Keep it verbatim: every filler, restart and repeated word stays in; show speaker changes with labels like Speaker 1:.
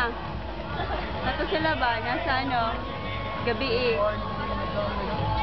Speaker 1: na. Nato sila ba? Nasa ano? Gabi eh.